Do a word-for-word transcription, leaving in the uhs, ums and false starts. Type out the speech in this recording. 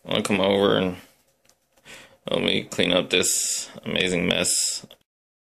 I want to come over and help me clean up this amazing mess